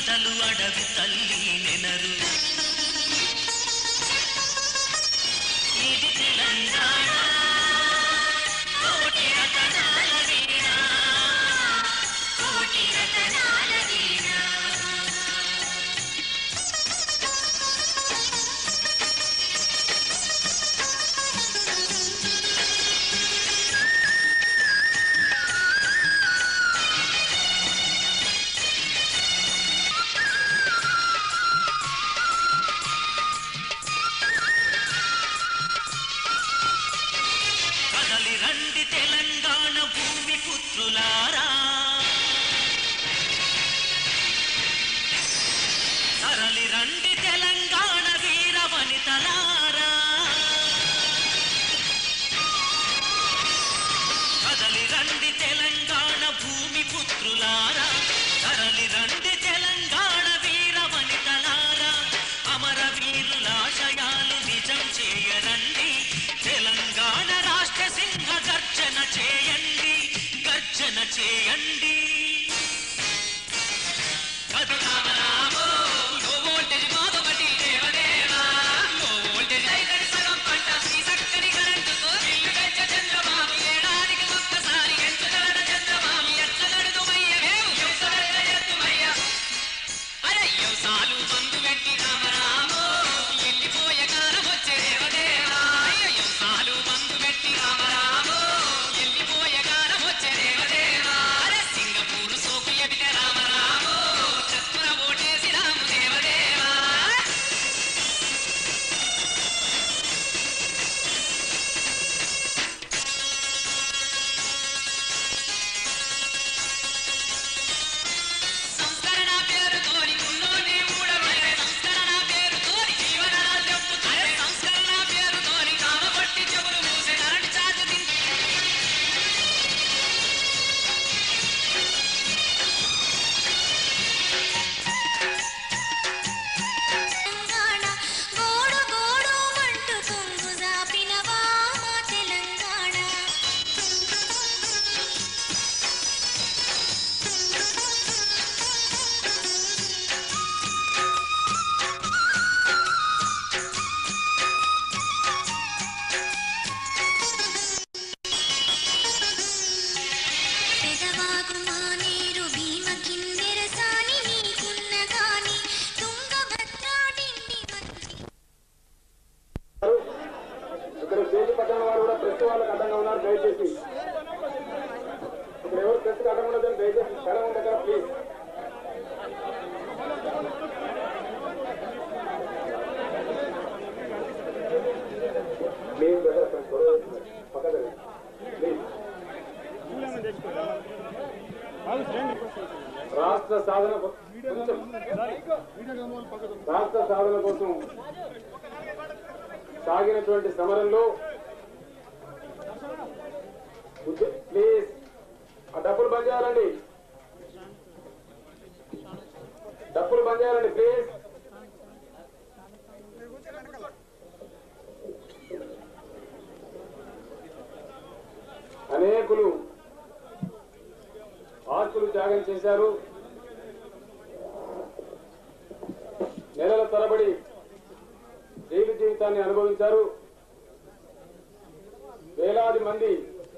అసలు అడవి తల్లి నెనరు ఇది తెలంగాణ కోటి రతనాల వీణ కోటి రతనాల వీణ చేయండి కథనామో లో వోల్టేజ్ మాదొకటి దేవదేవా లో వోల్టేజ్ ఐదడి సగం పంట ఈ చక్కని కరెంటుతో ఇల్లు పెంచ చంద్రబాబు ఏడాదికి ఒక్కసారి ఎంచుదలడ చంద్రబాబు ఎట్ల నడుదుమయ్యవేవు ఎత్తుమయ్య అరే సాలు మందు పెట్టి రామరామో వెళ్ళిపోయే కాలం వచ్చే దేవదేవా సాలు మందు పెట్టి రామరామో వెళ్ళిపోయే కాలం వచ్చే దేవదేవా రాష్ట్ర సాధన కోసం సాగినటువంటి సమరంలో ప్లీజ్ ఆ డబ్బులు బంద్ చేయాలండి, డబ్బులు బంద్ చేయాలండి ప్లీజ్. అనేకులు ఆస్తులు త్యాగం చేశారు, నెలల తరబడి జైలు జీవితాన్ని అనుభవించారు. వేలాది మంది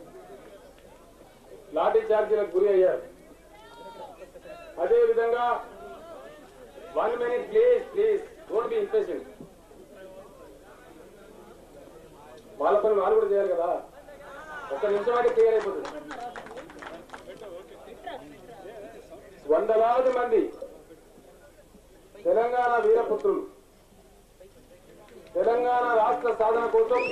లాఠీ చార్జీలకు గురి అయ్యారు. అదేవిధంగా 1 minute please don't be impatient. వాళ్ళ పని వాళ్ళు కూడా చేయాలి కదా, ఒక్క నిమిషం అయితే క్లియర్ అయిపోతుంది. వందలాది మంది తెలంగాణ వీరపుత్రులు తెలంగాణ రాష్ట్ర సాధన కోసం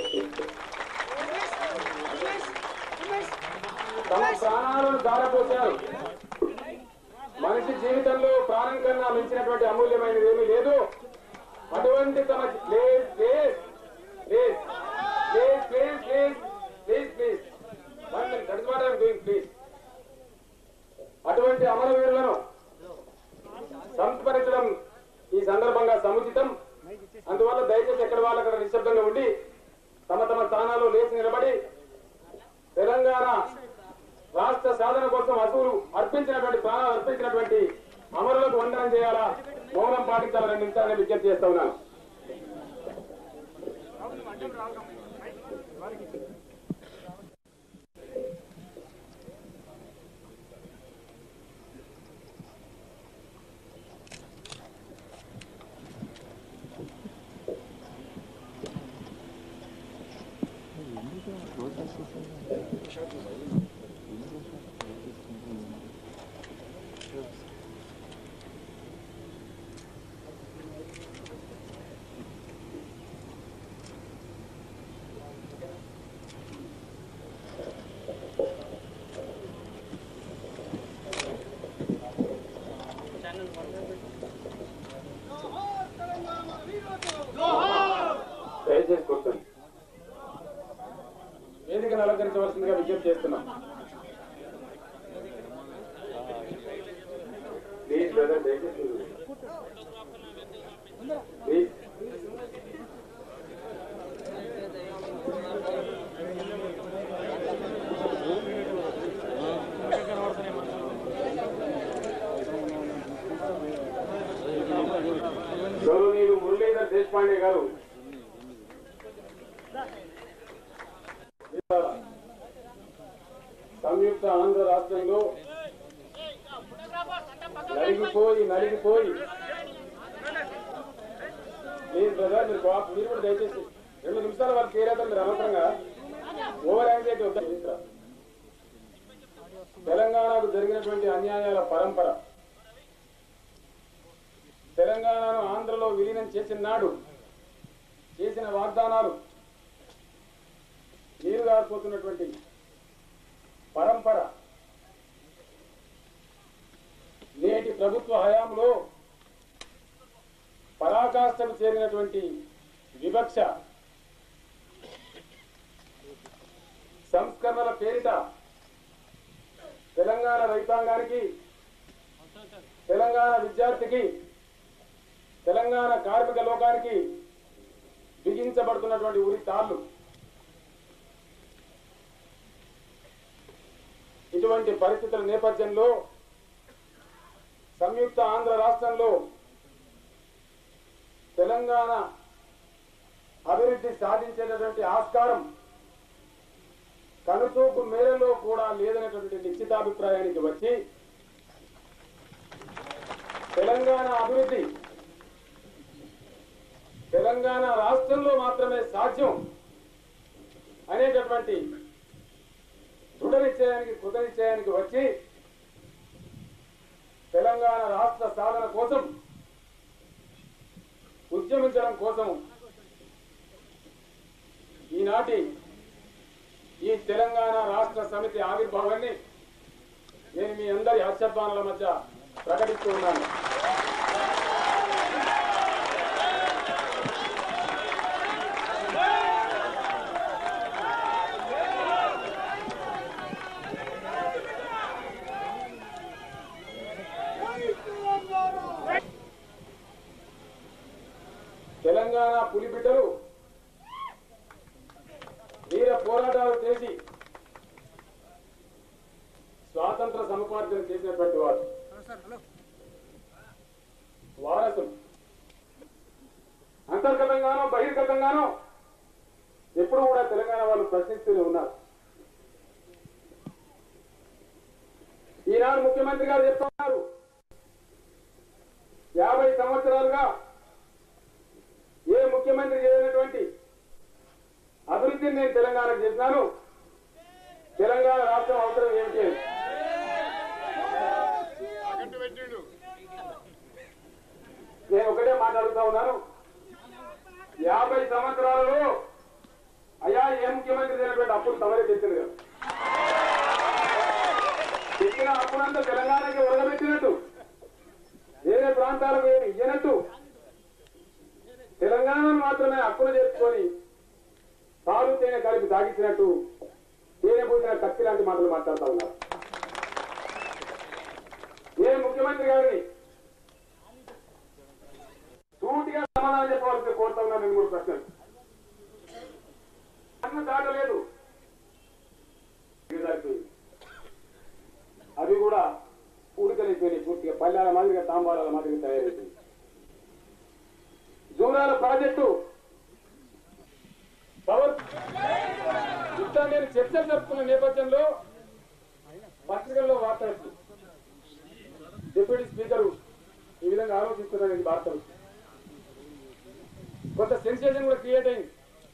తమ ప్రాణాలను దారపోశారు. మనిషి జీవితంలో ప్రాణం కన్నా మించినటువంటి అమూల్యమైనది ఏమీ లేదు. అటువంటి తమ అటువంటి అమరవీరులను సంస్మరించడం ఈ సందర్భంగా సముచితం. అందువల్ల దయచేసి ఎక్కడ వాళ్ళు అక్కడ నిశ్శబ్దంగా ఉండి తమ తమ స్థానాల్లో లేచి నిలబడి తెలంగాణ రాష్ట్ర సాధన కోసం అసూలు అర్పించినటువంటి ప్రాణాలు అర్పించినటువంటి అమరులకు వందనం చేయాలా, మౌనం పాటించాలా 2 నిమిషాలని విజ్ఞప్తి చేస్తా ఉన్నాను. దయచేసి కూర్చోండి. వేదికను అలంకరించవలసిందిగా విజ్ఞప్తి చేస్తున్నాం. ప్లీజ్ బ్రదర్, దయచేసి ప్లీజ్. గౌరవనీయులు మురళీధర్ దేశపాండే గారు సంయుక్త ఆంధ్ర రాష్ట్రంలో నలిగిపోయి ప్లీజ్ బ్రదర్, మీరు కూడా దయచేసి 2 నిమిషాల వరకు ఏరైతే మీరు అనవసరంగా ఓవర్ యాంగ్జైటీ వద్ద. తెలంగాణకు జరిగినటువంటి అన్యాయాల పరంపర, తెలంగాణను ఆంధ్రలో విలీనం చేసిన నాడు చేసిన వాగ్దానాలు, నీరుగారిపోతున్నటువంటి పరంపర, నేటి ప్రభుత్వ హయాంలో పరాకాష్ఠకు చేరినటువంటి వివక్ష, సంస్కరణల పేరిట తెలంగాణ రైతాంగానికి, తెలంగాణ విద్యార్థికి, తెలంగాణ కార్మిక లోకానికి బిగించబడుతున్నటువంటి ఉరి తాళ్లు. ఇటువంటి పరిస్థితుల నేపథ్యంలో సంయుక్త ఆంధ్ర రాష్ట్రంలో తెలంగాణ అభివృద్ధి సాధించేటటువంటి ఆస్కారం కనుచూపు మేరలో కూడా లేదనేటువంటి నిశ్చితాభిప్రాయానికి వచ్చి తెలంగాణ అభివృద్ధి తెలంగాణ రాష్ట్రంలో మాత్రమే సాధ్యం అనేటటువంటి దృఢ నిశ్చయానికి, కృత నిశ్చయానికి వచ్చి తెలంగాణ రాష్ట్ర సాధన కోసం ఉద్యమించడం కోసం ఈనాటి ఈ తెలంగాణ రాష్ట్ర సమితి ఆవిర్భావాన్ని నేను మీ అందరి హర్షధ్వానాల మధ్య ప్రకటిస్తూ ఉన్నాను. తెలంగాణ పులిబిడ్డలు వీర పోరాటాలు చేసి స్వాతంత్ర సముపార్జన చేసినటువంటి వారు, వారసులు అంతర్గతంగానో బహిర్గతంగానో ఎప్పుడు కూడా తెలంగాణ వాళ్ళు ప్రశ్నిస్తూనే ఉన్నారు. ఈనాడు ముఖ్యమంత్రి గారు చెప్తున్నారు, 50 సంవత్సరాలుగా ఏ ముఖ్యమంత్రి చేయనటువంటి అభివృద్ధిని నేను తెలంగాణకు చేసినాను. తెలంగాణ రాష్ట్రం అవసరం ఏమిటి? నేను ఒకటే మాట్లాడుతూ ఉన్నాను, 50 సంవత్సరాలలో అయ్యా ఏ ముఖ్యమంత్రి చేయనటువంటి అప్పులు తమరే తెచ్చింది కదా. తెచ్చిన అప్పులంతా తెలంగాణకి ఒరగబెట్టినట్టు, వేరే ప్రాంతాలకు ఏమి ఇయ్యనట్టు, తెలంగాణను మాత్రమే హక్కును చేసుకొని పాలు తేనె కలిపి తాగించినట్టు, తేనె పూసిన కత్తి లాంటి మాటలు మాట్లాడుతూ ఉన్నారు. ఏ ముఖ్యమంత్రి గారిని సూటిగా సమాధానం చెప్పవలసి కోరుతా ఉన్నా. 2 3 ప్రశ్నలు అన్ను దాటలేదు, అవి కూడా పూడికలైపోయినాయి. పూర్తిగా పల్లెల మాదిరిగా తాంబారాల మాదిరి తయారైంది. జూరాల ప్రాజెక్టు పవర్ ఇంత నేను చర్చలు జరుపుతున్న నేపథ్యంలో పత్రికల్లో వార్త వచ్చింది. డిప్యూటీ స్పీకరు ఈ విధంగా ఆలోచిస్తున్నారని వార్తలు కొంత సెన్సేషన్ కూడా క్రియేట్ అయింది.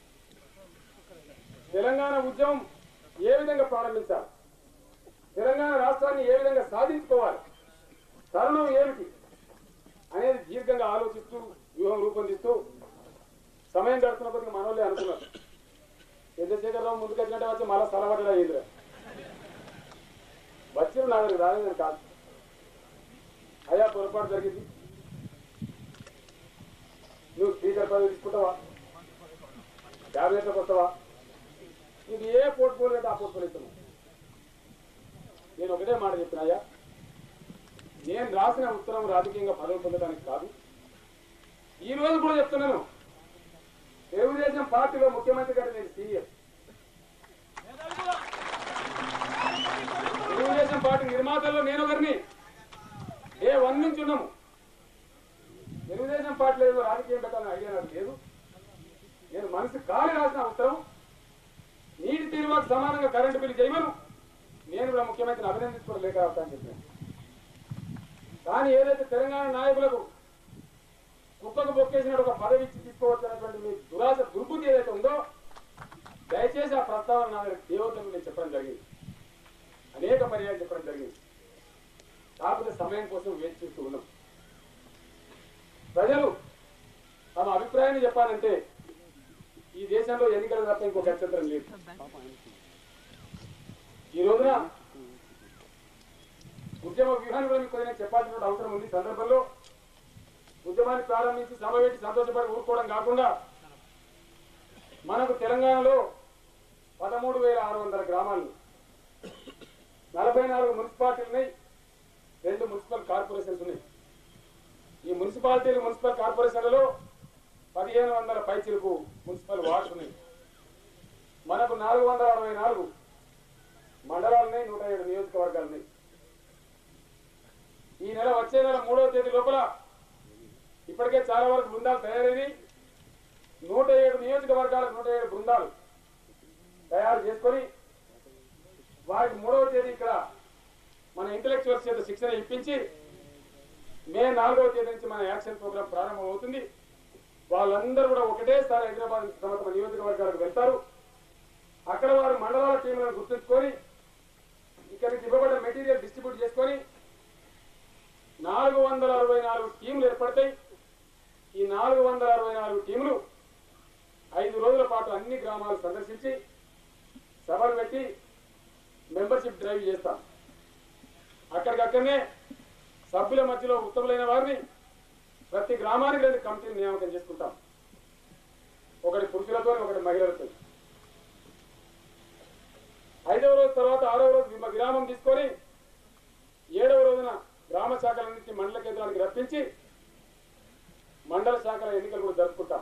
తెలంగాణ ఉద్యమం ఏ విధంగా ప్రారంభించాలి, తెలంగాణ రాష్ట్రాన్ని ఏ విధంగా సాధించుకోవాలి, తరుణం ఏమిటి అనేది దీర్ఘంగా ఆలోచిస్తూ వ్యూహం రూపొందిస్తూ సమయం గడుపుతున్న కొద్దిగా మనోళ్ళే అనుకున్నారు. చంద్రశేఖరరావు ముందుకెళ్ళినట్టే వచ్చి మళ్ళా సలవడ్డా అయ్యిందిరా వచ్చిన నా దగ్గరికి రాలేదని కాదు. అయ్యా పొరపాటు జరిగింది, నువ్వు స్పీకర్ పదవి తీసుకుంటావా, క్యాబినెట్లోకి వస్తావా, నీకు ఏ పోర్ట్ఫోలియో అంటే ఆ పోర్ట్ఫోలియో ఇస్తున్నావు. నేను ఒకటే మాట చెప్పిన, అయ్యా నేను రాసిన ఉత్తరం రాజకీయంగా పదవి పొందడానికి కాదు. ఈ రోజు కూడా చెప్తున్నాను, తెలుగుదేశం పార్టీలో ముఖ్యమంత్రి కంటే నేను సీఎం. తెలుగుదేశం పార్టీ నిర్మాతల్లో నేను ఒకరిని, ఏ1 నుంచి ఉన్నాము. తెలుగుదేశం పార్టీలో ఏదో రాజకీయం పెట్టాలని ఐడియా నాకు లేదు. నేను మనసు కాలి రాసిన ఉత్తరం నీటి తీరువాకు సమానంగా కరెంటు బిల్లు చేయమను, నేను కూడా ముఖ్యమంత్రిని అభినందించుకోవడం లేక రాస్తానని చెప్పాను. కానీ ఏదైతే తెలంగాణ నాయకులకు కుక్కకు బొక్కేసినట్టు ఒక పదవి ఇచ్చి తీసుకోవచ్చినటువంటి మీ దురాశ దుర్బుద్ధి ఏదైతే ఉందో దయచేసి ఆ ప్రస్తావన నా దగ్గర దేవతను నేను చెప్పడం జరిగింది, అనేక పర్యాలు చెప్పడం జరిగింది. కాకపోతే సమయం కోసం వేచి చూస్తూ ఉన్నాం. ప్రజలు తమ అభిప్రాయాన్ని చెప్పాలంటే ఈ దేశంలో ఎన్నికల తప్ప ఇంకో గత్యంతరం లేదు. ఈ రోజున ఉద్యమ వ్యూహాన్ని కూడా మీకు కొద్దిగా చెప్పాల్సిన అవసరం ఉంది. సందర్భంలో ఉద్యమాన్ని ప్రారంభించి సభ పెట్టి సంతోషపడి ఊరుకోవడం కాకుండా మనకు తెలంగాణలో 13,600 గ్రామాలు, 44 మున్సిపాలిటీలు ఉన్నాయి, 2 మున్సిపల్ కార్పొరేషన్స్ ఉన్నాయి. ఈ మున్సిపాలిటీలు మున్సిపల్ కార్పొరేషన్లలో 1,500 పైచిలకు మున్సిపల్ వార్డ్స్ ఉన్నాయి. మనకు 464 మండలాలున్నాయి, 107 నియోజకవర్గాలున్నాయి. ఈ నెల వచ్చే నెల 3వ తేదీ లోపల ఇప్పటికే చాలా వరకు బృందాలు తయారైనవి. 107 నియోజకవర్గాలకు 107 బృందాలు తయారు చేసుకొని వారికి 3వ తేదీ ఇక్కడ మన ఇంటలెక్చువల్స్ చేత శిక్షణ ఇప్పించి మే 4వ తేదీ నుంచి మన యాక్షన్ ప్రోగ్రాం ప్రారంభం అవుతుంది. వాళ్ళందరూ కూడా ఒకటేసారి హైదరాబాద్ తమ తమ నియోజకవర్గాలకు వెళ్తారు. అక్కడ వారు మండలాల టీంలను గుర్తుంచుకొని ఇక్కడికి ఇవ్వబడ్డ మెటీరియల్ డిస్ట్రిబ్యూట్ చేసుకొని 464 టీంలు ఏర్పడతాయి. ఈ 464 టీంలు 5 రోజుల పాటు అన్ని గ్రామాలు సందర్శించి సభలు పెట్టి మెంబర్షిప్ డ్రైవ్ చేస్తాం. అక్కడికక్కడనే సభ్యుల మధ్యలో ఉత్తములైన వారిని ప్రతి గ్రామానికి 2 కమిటీలు నియామకం చేసుకుంటాం. ఒకటి పురుషులతో, ఒకటి మహిళలతో. 5వ రోజు తర్వాత 6వ రోజు విరామం తీసుకొని 7వ రోజున గ్రామ శాఖలన్నింటినీ మండల కేంద్రానికి రప్పించి మండల శాఖల ఎన్నికలు కూడా జరుపుకుంటాం.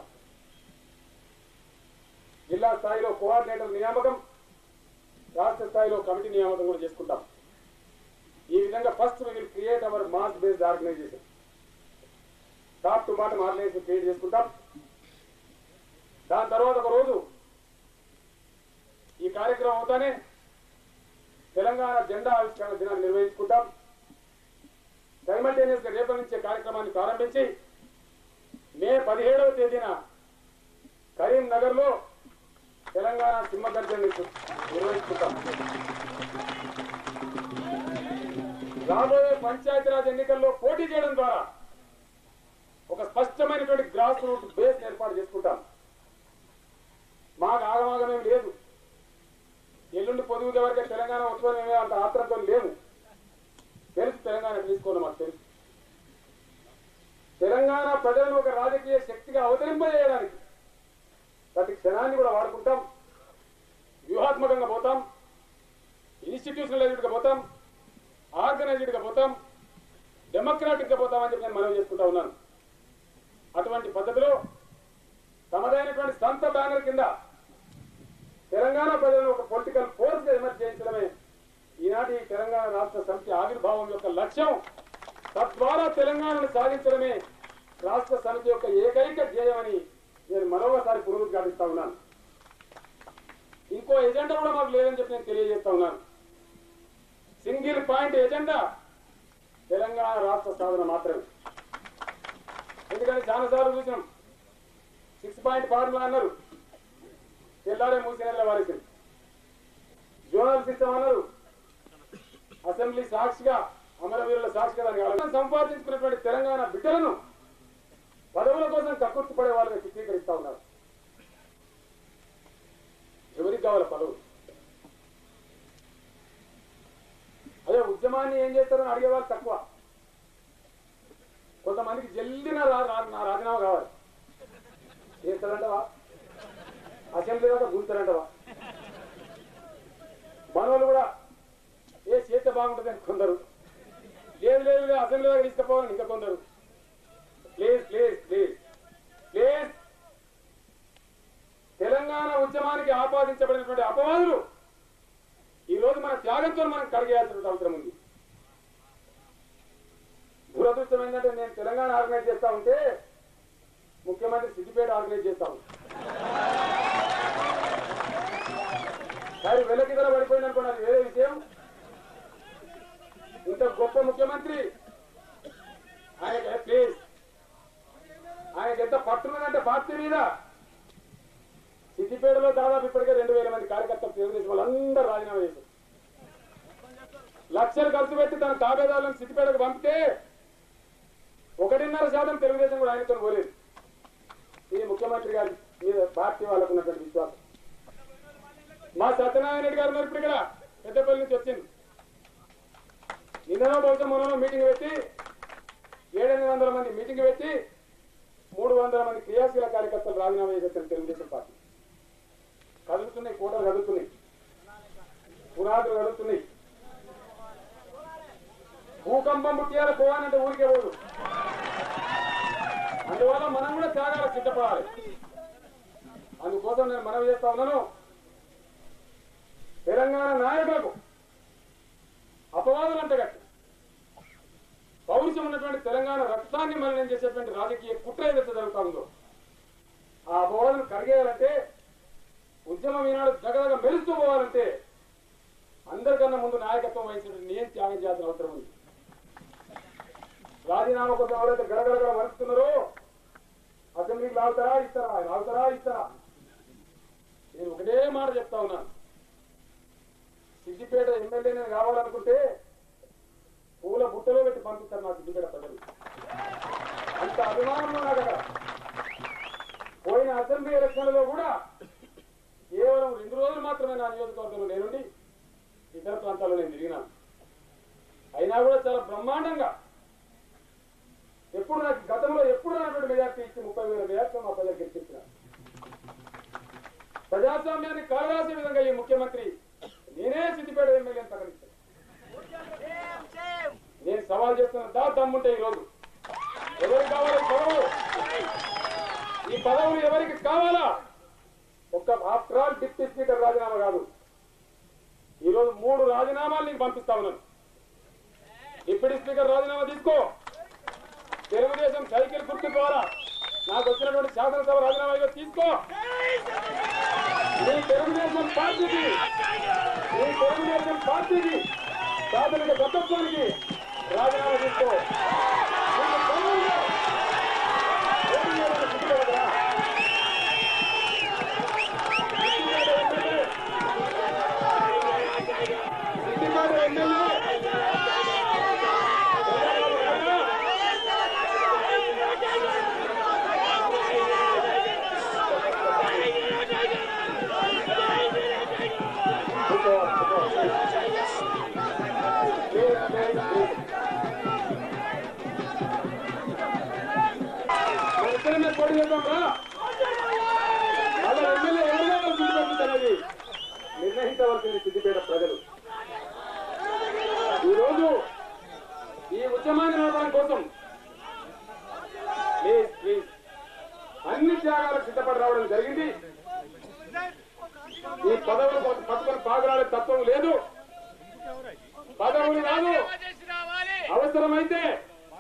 జిల్లా స్థాయిలో కోఆర్డినేటర్ నియామకం, రాష్ట్ర స్థాయిలో కమిటీ నియామకం కూడా చేసుకుంటాం. ఈ విధంగా first we will create our mass based organisation, top to bottom organisation create చేసుకుంటాం. దాని తర్వాత ఒక రోజు ఈ కార్యక్రమం అవుతానే తెలంగాణ జెండా ఆవిష్కరణ దినాన్ని నిర్వహించుకుంటాం. సైమల్టేనియస్ గా రేపటి నుంచే కార్యక్రమాన్ని ప్రారంభించి మే 17వ తేదీన కరీంనగర్ లో తెలంగాణ సింహగర్జన నిర్వహించుకుంటాం. రాబోయే పంచాయతీరాజ్ ఎన్నికల్లో పోటీ చేయడం ద్వారా ఒక స్పష్టమైనటువంటి గ్రాస్ రూట్ బేస్ ఏర్పాటు చేసుకుంటాం. మాకు ఆగమాగమేం లేదు. ఎల్లుండి పొదుగుగా వరకే తెలంగాణ ఉత్సవం ఏమే అంత ఆత్రంతో లేము. తెలుసు తెలంగాణ తీసుకోవాలి, మాకు తెలుసు. తెలంగాణ ప్రజలను ఒక రాజకీయ శక్తిగా అవతరింపజేయడానికి ప్రతి క్షణాన్ని కూడా వాడుకుంటాం. వ్యూహాత్మకంగా పోతాం, ఇన్స్టిట్యూషనలైజ్డ్ గా పోతాం, ఆర్గనైజ్డ్ గా పోతాం, డెమోక్రాటిక్ గా పోతామని చెప్పి నేను మనవి చేసుకుంటా ఉన్నాను. అటువంటి పద్ధతిలో తమదైనటువంటి సొంత బ్యానర్ కింద తెలంగాణ ప్రజలను ఒక పొలిటికల్ ఫోర్స్ గా ఎమర్జ్ చేయించడమే ఈనాటి తెలంగాణ రాష్ట్ర సమితి ఆవిర్భావం యొక్క లక్ష్యం. తద్వారా తెలంగాణను సాధించడమే రాష్ట్ర సమితి యొక్క ఏకైక ధ్యేయమని నేను మరొకసారి పునరుద్ఘాటిస్తా ఉన్నాను. ఇంకో ఎజెండా కూడా మాకు లేదని చెప్పి నేను తెలియజేస్తా ఉన్నాను. సింగిల్ పాయింట్ ఎజెండా తెలంగాణ రాష్ట్ర సాధన మాత్రమే. ఎందుకంటే చాలాసార్లు చూసినాం 6 పాయింట్ ఫార్ములా అన్నారు, తెల్లారే మూసినెల వారికి జోనల్ సిస్టమ్ అన్నారు, అసెంబ్లీ సాక్షిగా అమరవీరుల సాక్షిగా దానికి సంపాదించుకున్నటువంటి తెలంగాణ బిడ్డలను పదవుల కోసం కక్కుర్తిపడే వాళ్ళని చిత్రీకరిస్తా ఉన్నారు. ఎవరికి కావాలి పదవులు? అదే ఉద్యమాన్ని ఏం చేస్తారని అడిగేవాళ్ళు తక్కువ. కొంతమందికి జల్ది నా రాజీనామా కావాలి, చేస్తారంటవా? అసెంబ్లీ దాకా కూర్తారంటవా? మనవాళ్ళు కూడా ఏ చేస్తే బాగుంటుంది అని కొందరు, లేదు లేదు అసెంబ్లీ దాకా తీసుకుపోవాలని ఇంకా కొందరు. Please please please please, Telangana ఉద్యమానికి ఆపాదించబడినటువంటి అపవాదులు ఈ రోజు మన త్యాగంతో మనం కడిగేయాల్సిన అవసరం ఉంది. దురదృష్టం ఏంటంటే నేను తెలంగాణ ఆర్గనైజ్ చేస్తా ఉంటే ముఖ్యమంత్రి సిద్దిపేట ఆర్గనైజ్ చేస్తా ఉంటా. కానీ వెలకిదల పడిపోయింది అనుకోండి, అది వేరే విషయం. ఇంత గొప్ప ముఖ్యమంత్రి ఆయనకి ప్లీజ్, ఆయనకి ఎంత పట్టున్నదంటే పార్టీ మీద. సిద్దిపేటలో దాదాపు ఇప్పటికే 2000 మంది కార్యకర్తలు తెలుగుదేశం వాళ్ళందరూ రాజీనామా చేశారు. లక్షలు ఖర్చు పెట్టి తన తాబేదారులను సిద్దిపేటకు పంపితే 1.5% తెలుగుదేశం కూడా ఆయనతో పోలేదు. ఇది ముఖ్యమంత్రి గారి మీద పార్టీ వాళ్ళకు ఉన్నటువంటి విశ్వాసం. మా సత్యనారాయణ రెడ్డి గారు ఇప్పుడు ఇక్కడ పెద్దపల్లి నుంచి వచ్చింది. నిన్ననో బహుశా మొన్న మీటింగ్ పెట్టి 700 మంది మీటింగ్ పెట్టి 300 మంది క్రియాశీల కార్యకర్తలు రాజీనామా చేసేస్తారు తెలుగుదేశం పార్టీ. కదులుతున్నాయి, కోటలు కదులుతున్నాయి, పునాదులు కదులుతున్నాయి. భూకంపం ముట్టియాల పోవాలంటే ఊరికే పోదు. అందువల్ల మనం కూడా త్యాగాలకు సిద్ధపడాలి. అందుకోసం నేను మనవి చేస్తా ఉన్నాను, తెలంగాణ నాయకులకు అపవాదులు అంటగట్టి పౌరుషం ఉన్నటువంటి తెలంగాణ రక్తాన్ని మలినం చేసేటువంటి రాజకీయ కుట్ర ఏదైతే జరుగుతా ఉందో ఆ అపవాదులు కరిగేయాలంటే, ఉద్యమం ఈనాడు జగదగ మెలుస్తూ పోవాలంటే అందరికన్నా ముందు నాయకత్వం వహించినటువంటి నేను త్యాగం చేయాల్సిన అవసరం ఉంది. రాజీనామా కోసం ఎవరైతే గడగడగా వరుస్తున్నారో అసెంబ్లీకి లాగుతారా ఇస్తారా? నేను ఒకటే మాట చెప్తా ఉన్నాను, సిద్దిపేట ఎమ్మెల్యే నేను కావాలనుకుంటే పూల బుట్టలో పెట్టి పంపిస్తారు నా సిద్దిపేట ప్రజలు. అంత అభిమానంలో నాకు అక్కడ. పోయిన అసెంబ్లీ ఎలక్షన్లలో కూడా కేవలం 2 రోజులు మాత్రమే నా నియోజకవర్గంలో నేనుండి ఇతర ప్రాంతాల్లో నేను తిరిగినాను. అయినా కూడా చాలా బ్రహ్మాండంగా ఎప్పుడు నాకు గతంలో ఎప్పుడు నాటువంటి మెజార్టీ ఇచ్చి 30,000 మెజార్టీ మా ప్రజలకు గెలిపించిన ప్రజాస్వామ్యాన్ని కాలరాసే విధంగా ఈ ముఖ్యమంత్రి నేనే సిద్దిపేట ఎమ్మెల్యేని ప్రకటిస్తాను. నేను సవాల్ చేస్తున్న దమ్ముంటే ఈరోజు ఎవరికి కావాలి పదవులు? ఈ పదవులు ఎవరికి కావాలా? ఒక్క ఆఫ్టర్ ఆల్ డిప్యూటీ స్పీకర్ రాజీనామా కాదు, ఈరోజు 3 రాజీనామాలు నీకు పంపిస్తా ఉన్నాను. డిప్యూటీ స్పీకర్ రాజీనామా తీసుకో, తెలుగుదేశం సైకిల్ గుర్తు ద్వారా నాకు వచ్చినటువంటి శాసనసభ రాజీనామా తీసుకో. నీ తెలుగుదేశం పార్టీకి ప్రాథమిక సభ్యత్వానికి రాజీనామా తీసుకో. నిర్ణయించవలసింది సిద్దిపేట ప్రజలు. ఈరోజు ఈ ఉద్యమాన్ని నడపడం కోసం అన్ని త్యాగాలకు సిద్ధపడి రావడం జరిగింది. ఈ పదవులు పట్టుకొని పాగరాలే తత్వం లేదు. పదవులు కాదు, అవసరమైతే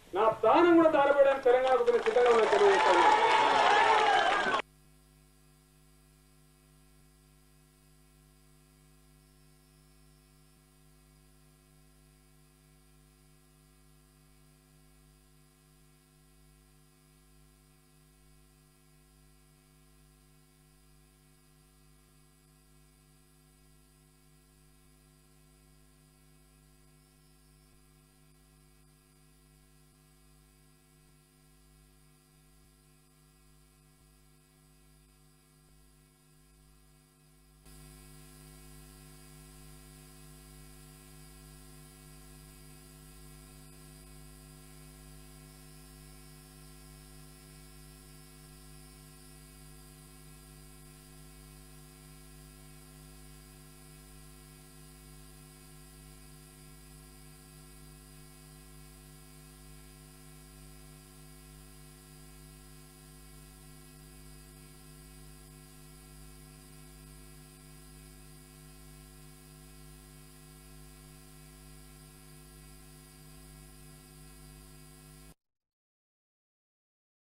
నా ప్రాణం కూడా దారపడడానికి తెలంగాణకు సిద్ధంగా తెలియజేస్తాను.